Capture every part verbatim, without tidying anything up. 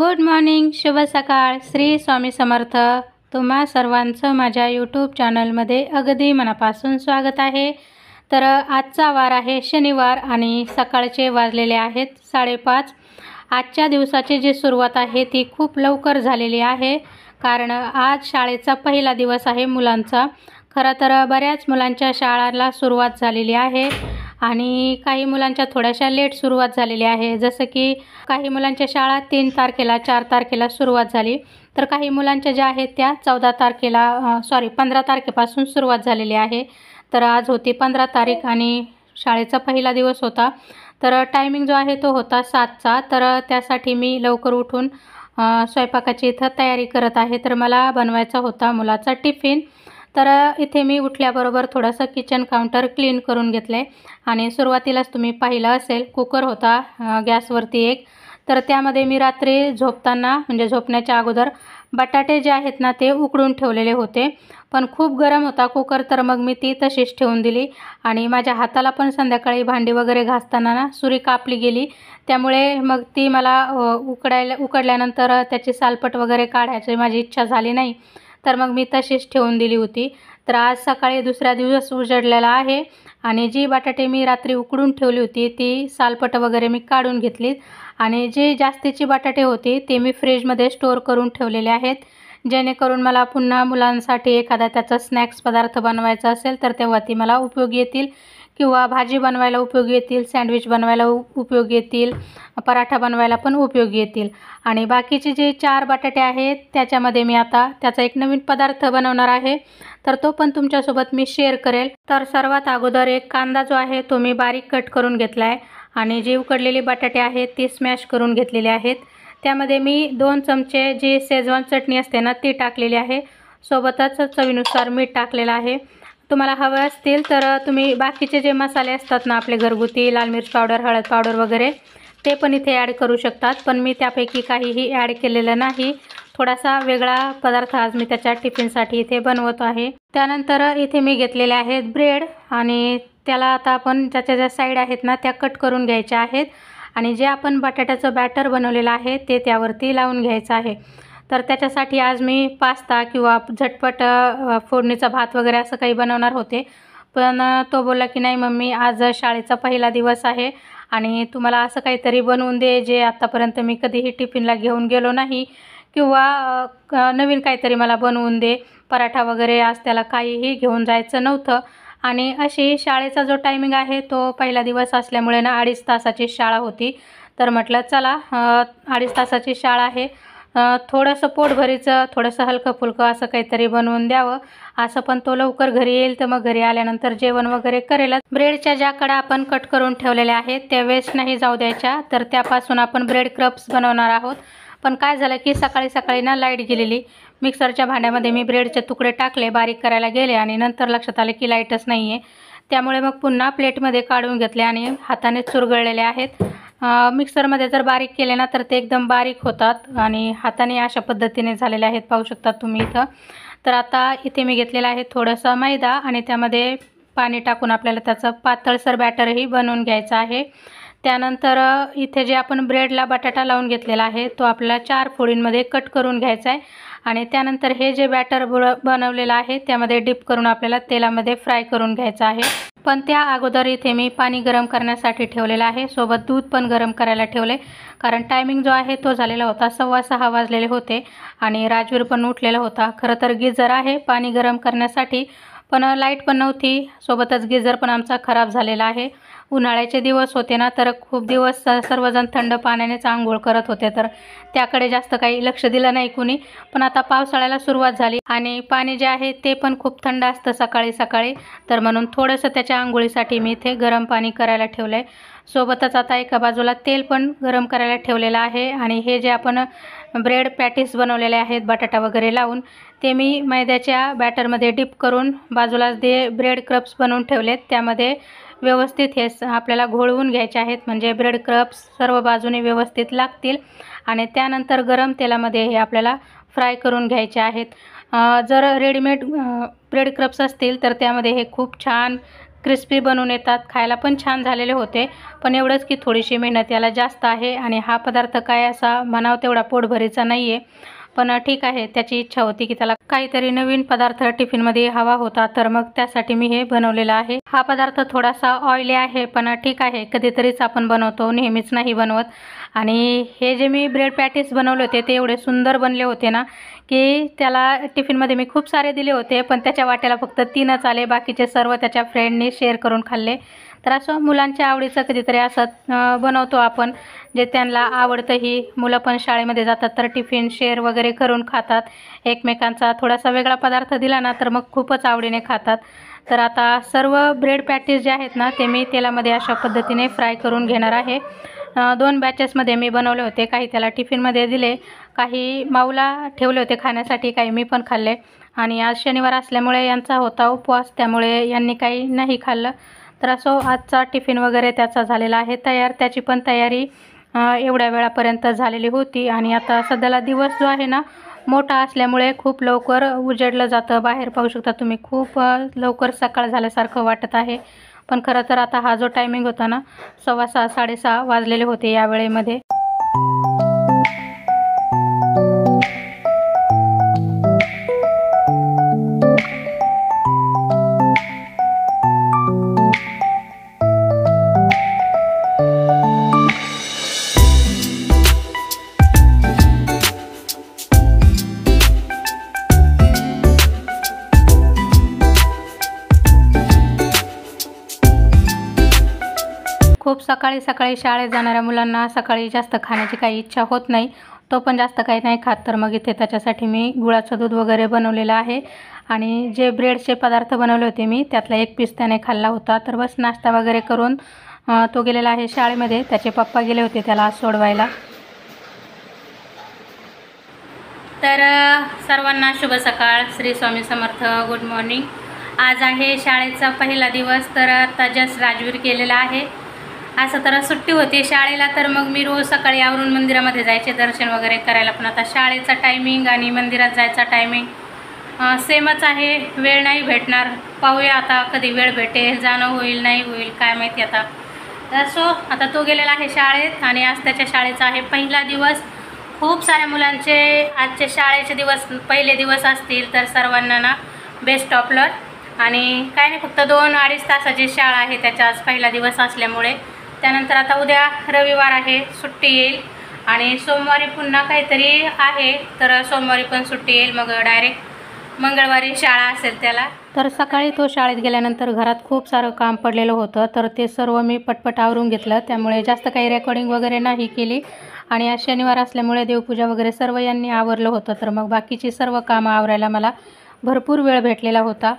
Good morning, शुभ सकाळ. श्री स्वामी समर्थ. तुम्हा सर्वांचं माझ्या यूट्यूब चॅनलमध्ये अगदी मनापासून स्वागत आहे. तर आजचा वार आहे शनिवार आणि सकाळचे वाजलेले आहेत साडेपाच. आजच्या दिवसाची जी सुरुवात आहे ती खूप लवकर झालेली आहे, कारण आज शाळेचा पहिला दिवस आहे मुलांचा. खरं तर बऱ्याच मुलांच्या शाळांना सुरुवात झालेली आहे आणि काही मुलांच्या थोड्याशा लेट सुरुवात झालेली आहे. जसं की काही मुलांच्या शाळा तीन तारखेला चार तारखेला सुरुवात झाली, तर काही मुलांच्या ज्या आहेत त्या चौदा तारखेला सॉरी पंधरा तारखेपासून सुरुवात झालेली आहे. तर आज होती पंधरा तारीख आणि शाळेचा पहिला दिवस होता. तर टायमिंग जो आहे तो होता सातचा. तर त्यासाठी मी लवकर उठून स्वयंपाकाची इथं तयारी करत आहे. तर मला बनवायचा होता मुलाचा टिफिन. तर इथे मी उठल्याबरोबर थोडंसं किचन काउंटर क्लीन करून घेतलं आहे आणि सुरुवातीलाच तुम्ही पाहिलं असेल कुकर होता गॅसवरती एक. तर त्यामध्ये मी रात्री झोपताना म्हणजे झोपण्याच्या अगोदर बटाटे जे आहेत ना ते उकडून ठेवलेले होते, पण खूप गरम होता कुकर. तर मग मी ती तशीच ठेवून दिली आणि माझ्या हाताला पण संध्याकाळी भांडी वगैरे घासताना ना सुरी कापली गेली. त्यामुळे मग ती मला उकडायला उकडल्यानंतर त्याची सालपट वगैरे काढायची माझी इच्छा झाली नाही, तर मग मी तशीच ठेवून दिली होती. तर आज सकाळी दुसरा दिवस उजडलेला आहे आणि जी बटाटे मी रात्री उकडून ठेवली होती ती सालपट वगैरे मी काढून घेतली आणि जी जास्तीची बटाटे होती ते मी फ्रीजमध्ये स्टोअर करून ठेवलेले आहेत, जेणेकरून मला पुन्हा मुलांसाठी एखादा त्याचा स्नॅक्स पदार्थ बनवायचा असेल तर तेव्हा ती मला उपयोगी येतील, किंवा भाजी बनवायला उपयोगी येतील, सँडविच बनवायला उपयोगी येतील, पराठा बनवायला पण उपयोगी येतील. आणि बाकीचे जे चार बटाटे आहेत त्याच्यामध्ये मी आता त्याचा एक नवीन पदार्थ बनवणार आहे, तर तो पण तुमच्यासोबत मी शेअर करेल. तर सर्वात अगोदर एक कांदा जो आहे तो मी बारीक कट करून घेतला आहे आणि जी उकडलेली बटाटे आहेत ती स्मॅश करून घेतलेली आहेत. त्यामध्ये मी दोन चमचे जी शेजवान चटणी असते ना ती टाकलेली आहे, सोबतच चवीनुसार मीठ टाकलेलं आहे. तुम्हाला हवे असतील तर तुम्ही बाकीचे जे मसाले असतात ना आपले घरगुती, लाल मिर्च पावडर, हळद पावडर वगैरे ते पण इथे ॲड करू शकतात, पण मी त्यापैकी काहीही ॲड केलेलं नाही. थोडासा वेगळा पदार्थ आज मी त्याच्या टिफिनसाठी इथे बनवत आहे. त्यानंतर इथे मी घेतलेले आहेत ब्रेड आणि त्याला आता आपण ज्याच्या ज्या साईड आहेत ना त्या कट करून घ्यायच्या आहेत आणि जे आपण बटाट्याचं बॅटर बनवलेलं आहे ते त्यावरती लावून घ्यायचं आहे. तर त्याच्यासाठी आज मी पास्ता किंवा झटपट फोडणीचा भात वगैरे असं काही बनवणार होते, पण तो बोलला की नाही मम्मी आज शाळेचा पहिला दिवस आहे आणि तुम्हाला असं काहीतरी बनवून दे जे आत्तापर्यंत मी कधीही टिफिनला घेऊन गेलो नाही, किंवा नवीन काहीतरी मला बनवून दे. पराठा वगैरे आज त्याला काहीही घेऊन जायचं नव्हतं आणि अशी शाळेचा जो टायमिंग आहे तो पहिला दिवस असल्यामुळे ना अडीच तासाची शाळा होती. तर म्हटलं चला अडीच तासाची शाळा आहे, थोडंसं पोटभरीचं थोडंसं हलकं फुलकं असं काहीतरी बनवून द्यावं. असं पण तो लवकर घरी येईल तर मग घरी आल्यानंतर जेवण वगैरे करेलच. ब्रेडच्या ज्या कडा आपण कट करून ठेवलेल्या आहेत त्या वेस्ट नाही जाऊ द्यायच्या, तर त्यापासून आपण ब्रेड क्रप्स बनवणार आहोत. पण काय झालं की सकाळी सकाळी ना लाईट गेलेली. मिक्सरच्या भांड्यामध्ये मी ब्रेडचे तुकडे टाकले, बारीक करायला गेले आणि नंतर लक्षात आले की लाईटच नाही आहे. त्यामुळे मग पुन्हा प्लेटमध्ये काढून घेतले आणि हाताने चुरगळलेले आहेत. मिक्सरमध्ये जर बारीक केले ना तर ते एकदम बारीक होतात आणि हाताने अशा पद्धतीने झालेले आहेत, पाहू शकता तुम्ही इथं. तर आता इथे मी घेतलेला आहे थोडासा मैदा आणि त्यामध्ये पाणी टाकून आपल्याला त्याचं पातळसर बॅटरही बनवून घ्यायचं आहे. त्यानंतर इथे जे आपण ब्रेडला बटाटा लावून घेतलेला आहे तो आपल्याला चार फोडींमध्ये कट करून घ्यायचा आहे आणि त्यानंतर हे जे बॅटर बनवलेलं आहे त्यामध्ये डिप करून आपल्याला तेलामध्ये फ्राय करून घ्यायचं आहे. पण त्या अगोदर इथे मी पाणी गरम करण्यासाठी ठेवलेलं आहे, सोबत दूध पण गरम करायला ठेवले, कारण टायमिंग जो आहे तो झालेला होता सव्वा सहा वाजलेले होते आणि राजवीर पण उठलेला होता. खरं तर गिझर आहे पाणी गरम करण्यासाठी, पण लाईट पण नव्हती, सोबतच गिझर पण आमचा खराब झालेला आहे. उन्हाळ्याचे दिवस होते ना तर खूप दिवस सर्वजण थंड पाण्यानेच आंघोळ करत होते, तर त्याकडे जास्त काही लक्ष दिलं नाही कुणी. पण आता पावसाळ्याला सुरुवात झाली आणि पाणी जे आहे ते पण खूप थंड असतं सकाळी सकाळी, तर म्हणून थोडंसं त्याच्या आंघोळीसाठी मी इथे गरम पाणी करायला ठेवलं आहे. सोबतच आता एका बाजूला तेल पण गरम करायला ठेवलेलं आहे आणि हे जे आपण ब्रेड पॅटीस बनवलेले आहेत बटाटा वगैरे लावून ते मी मैद्याच्या बॅटरमध्ये डिप करून बाजूला जे ब्रेड क्रप्स बनवून ठेवलेत त्यामध्ये व्यवस्थित हे आपल्याला घोळवून घ्यायचे आहेत, म्हणजे ब्रेड क्रप्स सर्व बाजूने व्यवस्थित लागतील आणि त्यानंतर गरम तेलामध्ये हे आपल्याला फ्राय करून घ्यायचे आहेत. जर रेडीमेड ब्रेड क्रप्स असतील तर त्यामध्ये हे खूप छान क्रिस्पी बनून येतात, खायला पण छान झालेले होते. पण एवढंच की थोडीशी मेहनत याला जास्त आहे आणि हा पदार्थ काय असा म्हणावं तेवढा पोटभरीचा नाही आहे. पण ठीक आहे, त्याची इच्छा होती की त्याला काहीतरी नवीन पदार्थ टिफिनमध्ये हवा होता, तर मग त्यासाठी मी हे बनवलेलं आहे. हा पदार्थ थोडासा ऑइली आहे, पण ठीक आहे, कधीतरीच आपण बनवतो, नेहमीच नाही बनवत. आणि हे जे मी ब्रेड पॅटीस बनवले होते ते एवढे सुंदर बनले होते ना की त्याला टिफिनमध्ये मी खूप सारे दिले होते, पण त्याच्या वाट्याला फक्त तीनच आले. बाकीचे सर्व त्याच्या फ्रेंडनी शेअर करून खाल्ले. तर असं मुलांच्या आवडीचं कधीतरी असं बनवतो आपण, जे त्यांना आवडतंही. मुलं पण शाळेमध्ये जातात तर टिफिन शेअर वगैरे करून खातात एकमेकांचा. थोडासा वेगळा पदार्थ दिला ना तर मग खूपच आवडीने खातात. तर आता सर्व ब्रेड पॅटीस जे आहेत ना ते मी तेलामध्ये अशा पद्धतीने फ्राय करून घेणार आहे. दोन बॅचेसमध्ये मी बनवले होते. काही त्याला टिफिनमध्ये दिले, काही माऊला ठेवले होते खाण्यासाठी, काही मी पण खाल्ले. आणि आज शनिवार असल्यामुळे यांचा होता उपवास, त्यामुळे यांनी काही नाही खाल्लं. तर असो आजचा टिफिन वगैरे त्याचा झालेला आहे तयार. त्याची पण तयारी एवढ्या वेळापर्यंत झालेली होती. आणि आता सध्याला दिवस जो आहे ना मोठा असल्यामुळे खूप लवकर उजेडलं जातं. बाहेर पाहू शकता तुम्ही, खूप लवकर सकाळ झाल्यासारखं वाटत आहे. पण खरं तर आता हा जो टायमिंग होता ना सव्वा सहा साडेसहा वाजलेले होते या वेळेमध्ये. खूप सकाळी सकाळी शाळेत जाणाऱ्या मुलांना सकाळी जास्त खाण्याची काही इच्छा होत नाही. तो पण जास्त काही नाही खात, तर मग इथे त्याच्यासाठी मी गुळाचं दूध वगैरे बनवलेलं आहे. आणि जे ब्रेडचे पदार्थ बनवले होते मी त्यातला एक पीस त्याने खाल्ला होता. तर बस नाश्ता वगैरे करून तो गेलेला आहे शाळेमध्ये. त्याचे पप्पा गेले होते त्याला सोडवायला. तर सर्वांना शुभ सकाळ, श्री स्वामी समर्थ, गुड मॉर्निंग. आज आहे शाळेचा पहिला दिवस. तर आता जस्ट राजवीर केलेला आहे. असं तर सुट्टी होती शाळेला, तर मग मी रोज सकाळी आवरून मंदिरामध्ये जायचे दर्शन वगैरे करायला. पण आता शाळेचा टायमिंग आणि मंदिरात जायचा टायमिंग सेमच आहे. वेळ नाही भेटणार. पाहूया आता कधी वेळ भेटेल, जाणं होईल नाही होईल काय माहिती आता. सो आता तो गेलेला आहे शाळेत आणि आज त्याच्या शाळेचा आहे पहिला दिवस. खूप साऱ्या मुलांचे आजचे शाळेचे दिवस पहिले दिवस असतील, तर सर्वांना ना बेस्ट ऑफ लक. आणि काय नाही, फक्त दोन अडीच तासाची शाळा आहे त्याचा आज पहिला दिवस असल्यामुळे. त्यानंतर आता उद्या रविवार आहे, सुट्टी येईल. आणि सोमवारी पुन्हा काहीतरी आहे, तर सोमवारी पण सुट्टी येईल. मग डायरेक्ट मंगळवारी शाळा असेल त्याला. तर सकाळी तो शाळेत गेल्यानंतर घरात खूप सारं काम पडलेलं होतं, तर ते सर्व मी पटपट आवरून घेतलं. त्यामुळे जास्त काही रेकॉर्डिंग वगैरे नाही केली. आणि आज शनिवार असल्यामुळे देवपूजा वगैरे सर्व यांनी आवरलं होतं, तर मग बाकीची सर्व कामं आवरायला मला भरपूर वेळ भेटलेला होता.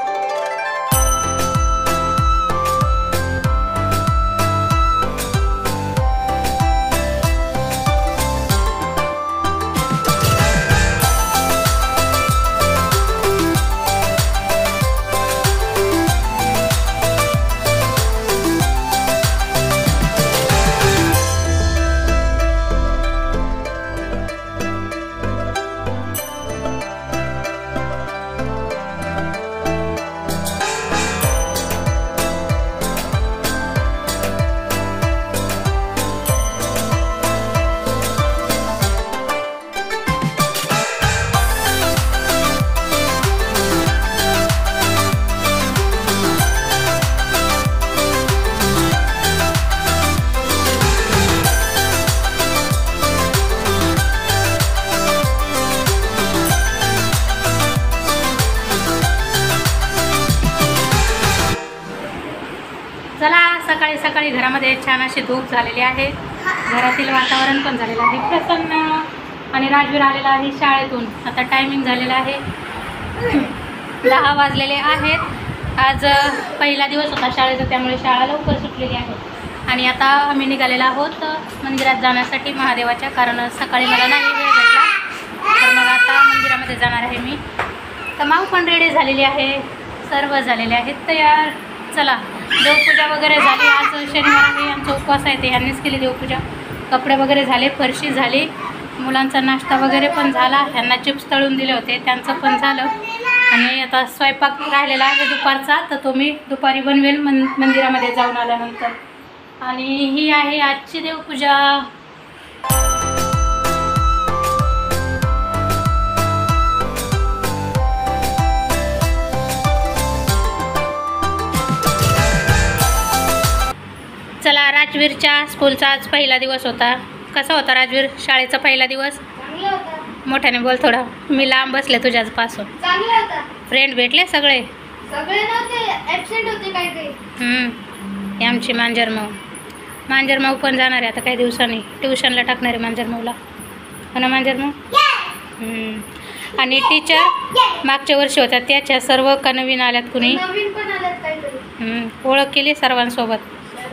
चला, सकाळी सकाळी घरामध्ये छान अशी धूप झालेली आहे. घरातील वातावरण पण झालेलं आहे प्रसन्न. आणि राजवीर आलेला आहे शाळेतून. आता टायमिंग झालेला आहे दहा वाजलेले आहेत. आज पहिला दिवस होता शाळेचा, त्यामुळे शाळा लवकर सुटलेली आहे. आणि आता आम्ही निघालेलो आहोत मंदिरात जाण्यासाठी महादेवाच्या, कारण सकाळी मला नाही वेळ भेटला. तर मग आता मंदिरामध्ये जाणार आहे मी. तर माऊ पण रेडी झालेली आहे, सर्व झालेले आहेत तयार. चला, देवपूजा वगैरे झाली. आज शनिवार आहे, आमचा उपवास आहे, ते यांनीच केली देवपूजा. कपडे वगैरे झाले, फरशी झाली, मुलांचा नाश्ता वगैरे पण झाला. यांना चिप्स तळून दिले होते, त्यांचं पण झालं. आणि आता स्वयंपाक राहिलेला आहे दुपारचा, तर तो मी दुपारी बनवेल मन मंदिरामध्ये जाऊन आल्यानंतर. आणि ही आहे आजची देवपूजा. चला, राजवीरच्या स्कूलचा आज पहिला दिवस होता. कसा होता राजवीर शाळेचा पहिला दिवस? मोठ्याने बोल थोडा, मी लांब बसले तुझ्याच पासून. फ्रेंड भेटले सगळे? सगळे नव्हते, ॲब्सेंट होते काही काही. हम्म, ही आमची मांजर माऊ. मांजर माऊ पण जाणार आहे आता काही दिवसांनी, ट्युशनला टाकणार आहे मांजर माऊला. हो ना मांजर माऊ? आणि टीचर मागच्या वर्षी होत्या त्याच्या सर्व का नवीन आल्यात कुणी? नवीन पण आल्यात काहीतरी. ओळख केली सर्वांसोबत?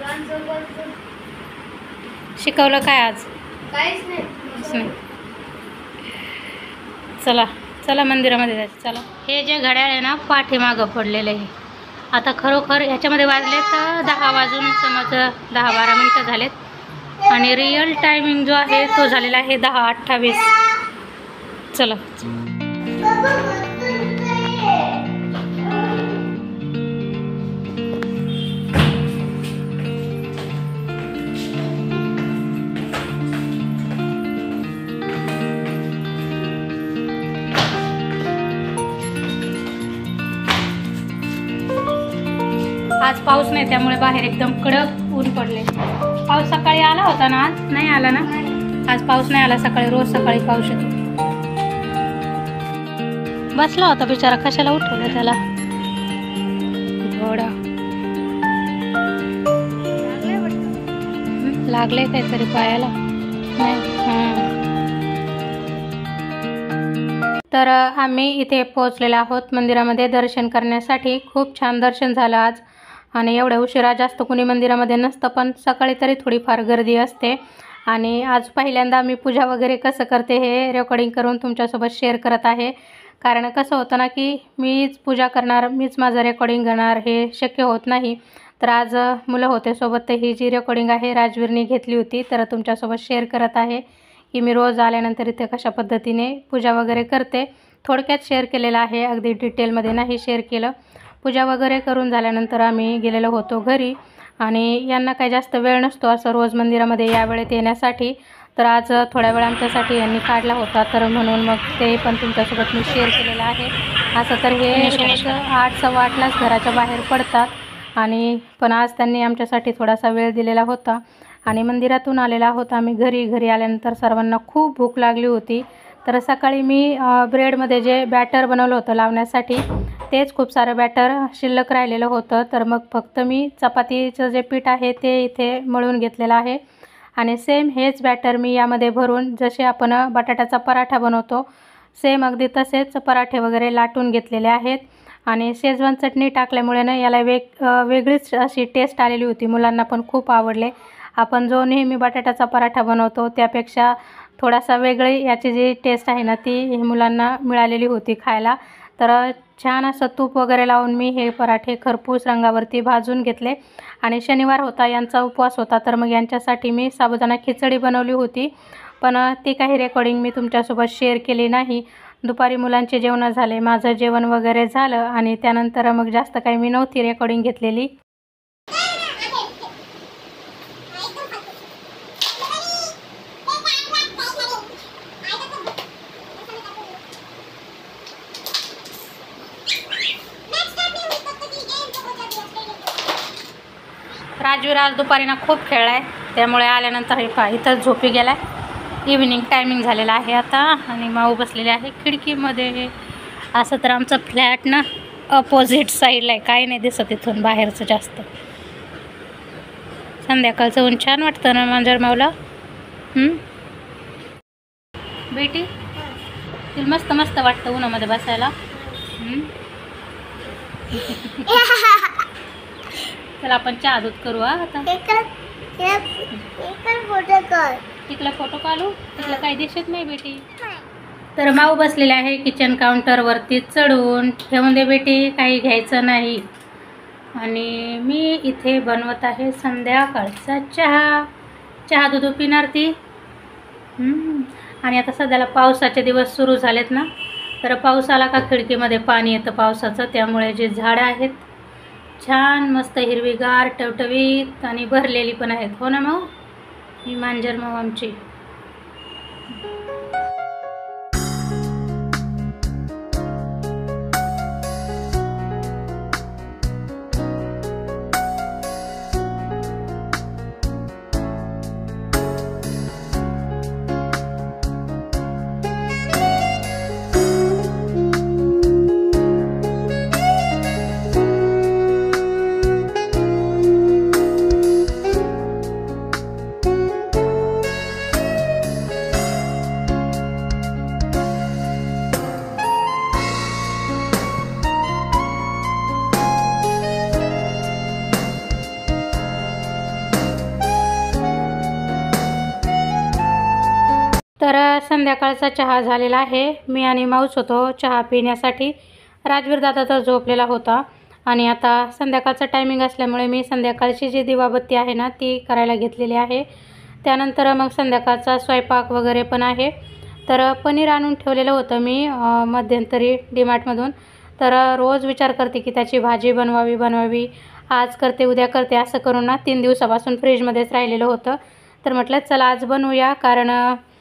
शिकवलं काय आज? काहीच नाही. चला चला मंदिरामध्ये जायचं. चला, हे जे घड्याळ आहे ना पाठीमागं पडलेलं आहे. आता खरोखर ह्याच्यामध्ये वाजले तर दहा वाजून समज दहा बारा मिनटं झालेत आणि रिअल टायमिंग जो आहे तो झालेला आहे दहा अठ्ठावीस. चला, आज पाऊस नाही त्यामुळे बाहेर एकदम कडक ऊन पडले. पाऊस सकाळी आला होता ना, आज नाही आला ना. आज पाऊस नाही आला सकाळी, रोज सकाळी पाऊस येतो. बसला होता बिचारा, कशाला उठवलं त्याला? घोडा लागले काहीतरी पायाला. तर आम्ही इथे पोहोचलेलो आहोत मंदिरामध्ये दर्शन करण्यासाठी. खूप छान दर्शन झालं आज. आणि एवढ्या उशिरा जास्त कुणी मंदिरामध्ये नसतं, पण सकाळी तरी थोडीफार गर्दी असते. आणि आज पहिल्यांदा मी पूजा वगैरे कसं करते हे रेकॉर्डिंग करून तुमच्यासोबत शेअर करत आहे. कारण कसं होतं ना की मीच पूजा करणार, मीच माझं रेकॉर्डिंग घेणार, हे शक्य होत नाही. तर आज मुलं होते सोबत, तर ही जी रेकॉर्डिंग आहे राजवीरने घेतली होती, तर तुमच्यासोबत शेअर करत आहे की मी रोज आल्यानंतर इथे कशा पद्धतीने पूजा वगैरे करते. थोडक्यात शेअर केलेलं आहे, अगदी डिटेलमध्ये नाही शेअर केलं. पूजा वगैरे करून झाल्यानंतर आम्ही गेलेलो होतो घरी. आणि यांना काही जास्त वेळ नसतो असं रोज मंदिरामध्ये या वेळेत येण्यासाठी, तर आज थोड्या वेळ आमच्यासाठी यांनी काढला होता, तर म्हणून मग ते पण तुमच्यासोबत मी शेअर केलेलं आहे. असं तर हे आठ सव्वा आठलाच घराच्या बाहेर पडतात, आणि पण आज त्यांनी आमच्यासाठी थोडासा वेळ दिलेला होता. आणि मंदिरातून आलेला आहोत आम्ही घरी. घरी आल्यानंतर सर्वांना खूप भूक लागली होती. तर सकाळी मी ब्रेडमध्ये जे बॅटर बनवलं होतं लावण्यासाठी, तेच खूप सारं बॅटर शिल्लक राहिलेलं होतं. तर मग फक्त मी चपातीचं जे पीठ आहे ते इथे मळून घेतलेलं आहे. आणि सेम हेच बॅटर मी यामध्ये भरून, जसे आपण बटाट्याचा पराठा बनवतो सेम अगदी तसेच पराठे वगैरे लाटून घेतलेले आहेत. आणि शेजवान चटणी टाकल्यामुळे ना याला वेग वेगळीच अशी टेस्ट आलेली होती. मुलांना पण खूप आवडले. आपण जो नेहमी बटाट्याचा पराठा बनवतो त्यापेक्षा थोडासा वेगळी याची जी टेस्ट आहे ना ती मुलांना मिळालेली होती खायला. तर छान असं तूप वगैरे लावून मी हे पराठे खरपूस रंगावरती भाजून घेतले. आणि शनिवार होता, यांचा उपवास होता, तर मग यांच्यासाठी मी साबुदाणा खिचडी बनवली होती. पण ती काही रेकॉर्डिंग मी तुमच्यासोबत शेअर केली नाही. दुपारी मुलांचे जेवण झाले, माझं जेवण वगैरे झालं, आणि त्यानंतर मग जास्त काही मी नव्हती रेकॉर्डिंग घेतलेली. राजवीर आज दुपारी ना खूप खेळला आहे, त्यामुळे आल्यानंतर हे पहा इथंच झोपी गेला आहे. इव्हिनिंग टायमिंग झालेला आहे आता. आणि माऊ बसलेले आहे खिडकीमध्ये. असं तर आमचं फ्लॅट ना अपोजिट साईडला आहे, काही नाही दिसत इथून बाहेरचं जास्त. संध्याकाळचं ऊन छान वाटतं ना मांजर माऊला? बेटी तुला मस्त मस्त वाटतं उन्हामध्ये बसायला? चला आपण चहा दूध करू. हा आता तिकडला फोटो काढू, तिकडला काही दिसत नाही बेटी. तर माऊ बसलेले आहे किचन काउंटरवरती चढून. ठेवून दे बेटी, काही घ्यायचं नाही. आणि मी इथे बनवत आहे संध्याकाळचा चहा. चहा दूध पिणार ती. आणि आता सध्याला पावसाचे दिवस सुरू झालेत ना, तर पाऊस आला का खिडकीमध्ये पाणी येतं पावसाचं, त्यामुळे जे झाडं आहेत छान मस्त हिरवीगार टवटवीत आणि भरलेली पण आहेत. हो ना माऊ? ही मांजर माऊ आमची. तर संध्याकाळचा चहा झालेला आहे. मी आणि माऊच होतो चहा पिण्यासाठी. राजवीर दादा तर झोपलेला होता आणि आता संध्याकाळचा टायमिंग असल्यामुळे मी संध्याकाळची जी दिवाबत्ती आहे ना ती करायला घेतलेली आहे. त्यानंतर मग संध्याकाळचा स्वयंपाक वगैरे पण आहे. तर पनीर आणून ठेवलेलं होतं मी मध्यंतरी डीमार्टमधून. तर रोज विचार करते की त्याची भाजी बनवावी बनवावी आज करते उद्या करते असं करून ना तीन दिवसापासून फ्रीजमध्येच राहिलेलं होतं. तर म्हटलं चला आज बनवूया, कारण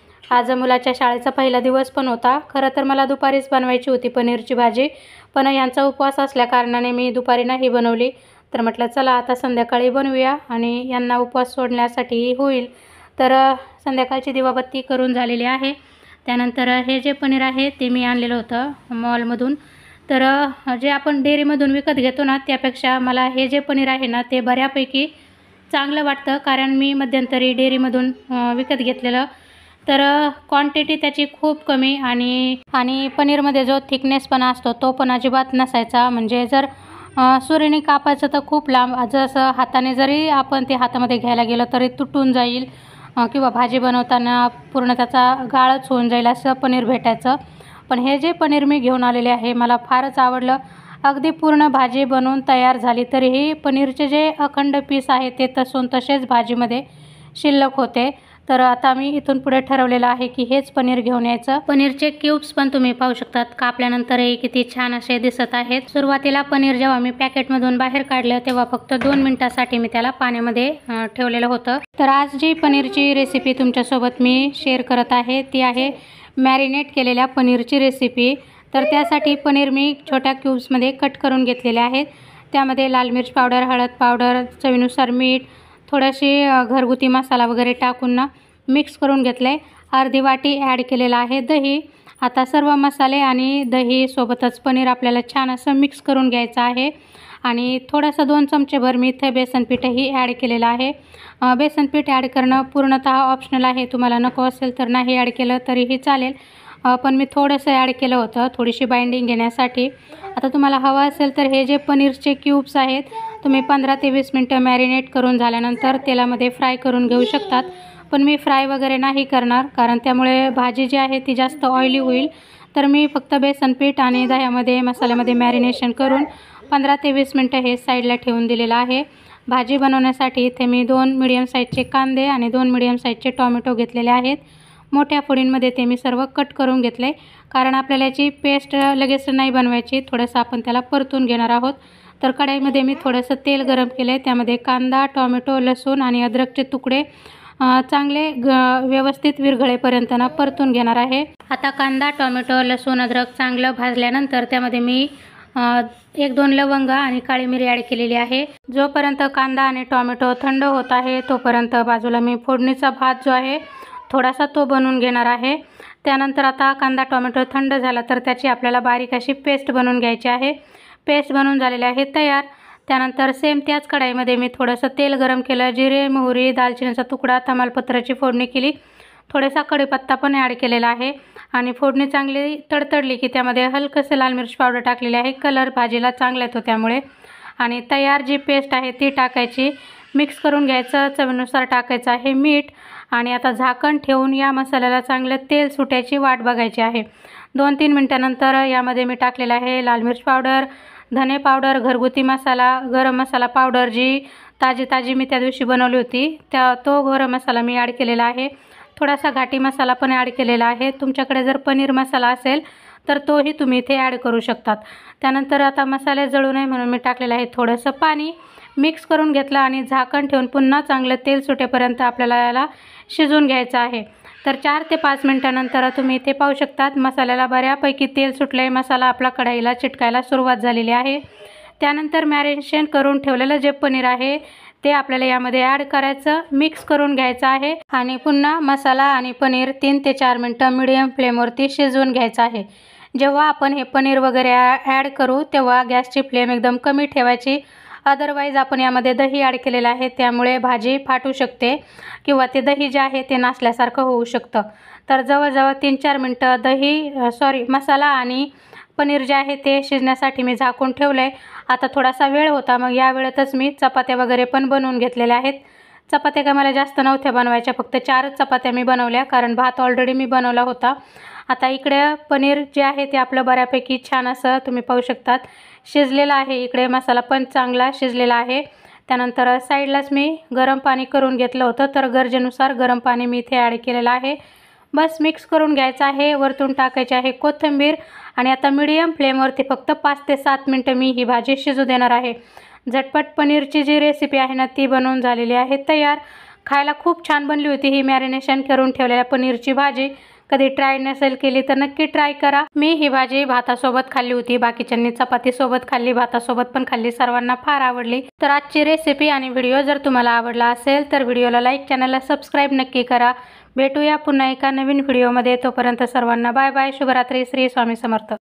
आज मुलाच्या शाळेचा पहिला दिवस पण होता. खरं तर मला दुपारीच बनवायची होती पनीरची भाजी, पण यांचा उपवास असल्याकारणाने मी दुपारी नाही बनवली. तर म्हटलं चला आता संध्याकाळी बनवूया आणि यांना उपवास सोडण्यासाठी होईल. तर संध्याकाळची दिवाबत्ती करून झालेली आहे. त्यानंतर हे जे पनीर आहे ते मी आणलेलं होतं मॉलमधून. तर जे आपण डेअरीमधून विकत घेतो ना त्यापेक्षा मला हे जे पनीर आहे ना ते बऱ्यापैकी चांगलं वाटतं, कारण मी मध्यंतरी डेअरीमधून विकत घेतलेलं. तर क्वांटिटी त्याची खूप कमी आणि आणि पनीरमध्ये जो थिकनेसपणा असतो तो पण अजिबात नसायचा. म्हणजे जर सुरीने कापायचं तर खूप लांब, जसं हाताने जरी आपण ते हातामध्ये घ्यायला गेलं तरी तुटून जाईल किंवा भाजी बनवताना पूर्ण त्याचा गाळच होऊन जाईल असं पनीर भेटायचं. पण हे जे पनीर मी घेऊन आलेले आहे मला फारच आवडलं. अगदी पूर्ण भाजी बनवून तयार झाली तरीही पनीरचे जे अखंड पीस आहे ते तसून तसेच भाजीमध्ये शिल्लक होते. तर आता मी इथून पुढे ठरवलेलं आहे की हेच पनीर घेऊन यायचं. पनीरचे क्यूब्स पण तुम्ही पाहू शकतात, कापल्यानंतरही किती छान असे दिसत आहेत. सुरुवातीला पनीर जेव्हा मी पॅकेटमधून बाहेर काढलं तेव्हा फक्त दोन मिनिटासाठी मी त्याला पाण्यामध्ये ठेवलेलं होतं. तर आज जी पनीरची रेसिपी तुमच्यासोबत मी शेअर करत आहे ती आहे मॅरिनेट केलेल्या पनीरची रेसिपी. तर त्यासाठी पनीर मी छोट्या क्यूब्समध्ये कट करून घेतलेले आहेत. त्यामध्ये लाल मिर्च पावडर, हळद पावडर, चवीनुसार मीठ, थोडीशी घरगुती मसाला वगैरे टाकून ना मिक्स करून घेतले. अर्धी वाटी ॲड केलेला आहे दही. आता सर्व मसाले आणि दही सोबतच पनीर आपल्याला छान असं मिक्स करून घ्यायचं आहे. आणि थोडंसं दोन चमचेभर मी इथे बेसन पीठही ॲड केलेलं आहे. बेसन पीठ ॲड करणं पूर्णतः ऑप्शनल आहे, तुम्हाला नको असेल तर नाही ॲड केलं तरीही चालेल, पण मी थोडंसं ॲड केलं होतं थोडीशी बाइंडिंग घेण्यासाठी. आता तुम्हाला हवं असेल तर हे जे पनीरचे क्यूब्स आहेत तुम्ही पंधरा ते वीस मिनटं मॅरिनेट करून झाल्यानंतर तेलामध्ये फ्राय करून घेऊ शकतात. पण मी फ्राय वगैरे नाही करणार, कारण त्यामुळे भाजी जी आहे ती जास्त ऑइली होईल. तर मी फक्त बेसन पीठ आणि दह्यामध्ये मसाल्यामध्ये मॅरिनेशन करून पंधरा ते वीस मिनटं हे साईडला ठेवून दिलेलं आहे. भाजी बनवण्यासाठी इथे मी दोन मिडियम साईजचे कांदे आणि दोन मिडियम साईजचे टोमॅटो घेतलेले आहेत. मोठ्या फोडींमध्ये ते मी सर्व कट करून घेतले, कारण आपल्याला याची पेस्ट लगेच नाही बनवायची, थोडंसं आपण त्याला परतून घेणार आहोत. तर कढईमध्ये मी थोडंसं तेल गरम केले, त्यामध्ये कांदा, टोमॅटो, लसूण आणि अद्रकचे तुकडे चांगले ग व्यवस्थित विरघळेपर्यंत ना परतून घेणार आहे. आता कांदा, टोमॅटो, लसूण, अद्रक चांगलं भाजल्यानंतर त्यामध्ये मी एक दोन लवंग आणि काळी मिरी ॲड केलेली आहे. जोपर्यंत कांदा आणि टोमॅटो थंड होत आहे तोपर्यंत बाजूला मी फोडणीचा भात जो आहे थोडासा तो बनवून घेणार आहे. त्यानंतर आता कांदा टोमॅटो थंड झाला तर त्याची आपल्याला बारीक अशी पेस्ट बनवून घ्यायची आहे. पेस्ट बनवून झालेली आहे तयार. त्यानंतर सेम त्याच कढईमध्ये मी थोडंसं तेल गरम केलं, जिरे, मोहरी, दालचिनीचा तुकडा, तमालपत्राची फोडणी केली, थोडासा कढीपत्ता पण ॲड केलेला आहे. आणि फोडणी चांगली तडतडली की त्यामध्ये हलकंसं लाल मिर्च पावडर टाकलेली आहे, कलर भाजीला चांगला येतो त्यामुळे. आणि तयार जी पेस्ट आहे ती टाकायची, मिक्स करून घ्यायचं, चवीनुसार टाकायचं आहे मीठ. आणि आता झाकण ठेवून या मसाल्याला चांगलं तेल सुटायची वाट बघायची आहे. दोन तीन मिनटानंतर यामध्ये मी टाकलेलं आहे लाल मिर्च पावडर, धने पावडर, घरगुती मसाला, गरम मसाला पावडर जी ताजी ताजी मी त्या दिवशी बनवली होती त्या तो गरम मसाला मी ॲड केलेला आहे. थोडासा घाटी मसाला पण ॲड केलेला आहे. तुमच्याकडे जर पनीर मसाला असेल तर तोही तुम्ही इथे ॲड करू शकतात. त्यानंतर आता मसाले जळू नये म्हणून मी टाकलेलं आहे थोडंसं पाणी. मिक्स करून घेतलं आणि झाकण ठेवून पुन्हा चांगलं तेल सुटेपर्यंत आपल्याला याला शिजवून घ्यायचं आहे. तर चार ते पाच मिनटानंतर तुम्ही इथे पाहू शकतात मसाल्याला बऱ्यापैकी तेल सुटलं आहे. मसाला आपला कढईला चिटकायला सुरुवात झालेली आहे. त्यानंतर मॅरिनेशन करून ठेवलेलं जे पनीर आहे ते आपल्याला यामध्ये ॲड करायचं, मिक्स करून घ्यायचं आहे आणि पुन्हा मसाला आणि पनीर तीन ते चार मिनटं मीडियम फ्लेमवरती शिजवून घ्यायचं आहे. जेव्हा आपण हे पनीर वगैरे ॲड करू तेव्हा गॅसची फ्लेम एकदम कमी ठेवायची. अदरवाईज आपण यामध्ये दही ॲड केलेलं आहे त्यामुळे भाजी फाटू शकते किंवा ते दही जे आहे ते नासल्यासारखं होऊ शकतं. तर जवळजवळ तीन चार मिनटं दही सॉरी मसाला आणि पनीर जे आहे ते शिजण्यासाठी मी झाकून ठेवलं आहे. आता थोडासा वेळ होता मग या वेळेतच मी चपात्या वगैरे पण बनवून घेतलेल्या आहेत. चपात्या काय मला जास्त नव्हत्या बनवायच्या, फक्त चारच चपात्या मी बनवल्या कारण भात ऑलरेडी मी बनवला होता. आता इकडे पनीर जे आहे ते आपलं बऱ्यापैकी छान असं तुम्ही पाहू शकतात शिजलेलं आहे. इकडे मसाला पण चांगला शिजलेला आहे. त्यानंतर साईडलाच मी गरम पाणी करून घेतलं होतं, तर गरजेनुसार गरम पाणी मी इथे ॲड केलेलं आहे. बस मिक्स करून घ्यायचं आहे. वरतून टाकायची आहे कोथिंबीर आणि आता मीडियम फ्लेमवरती फक्त पाच ते सात मिनटं मी ही भाजी शिजू देणार आहे. झटपट पनीरची जी रेसिपी आहे ना ती बनवून झालेली आहे तयार. खायला खूप छान बनली होती ही मॅरिनेशन करून ठेवलेल्या पनीरची भाजी. कधी ट्राय नसेल केली तर नक्की ट्राय करा. मी ही भाजी भातासोबत खाल्ली होती, बाकीच्यांनी चपातीसोबत खाल्ली, भातासोबत पण खाल्ली. सर्वांना फार आवडली. तर आजची रेसिपी आणि व्हिडिओ जर तुम्हाला आवडला असेल तर व्हिडिओला लाईक, चॅनलला सबस्क्राईब नक्की करा. भेटूया पुन्हा एका नवीन व्हिडिओमध्ये. तोपर्यंत सर्वांना बाय बाय. शुभरात्री. श्री स्वामी समर्थ.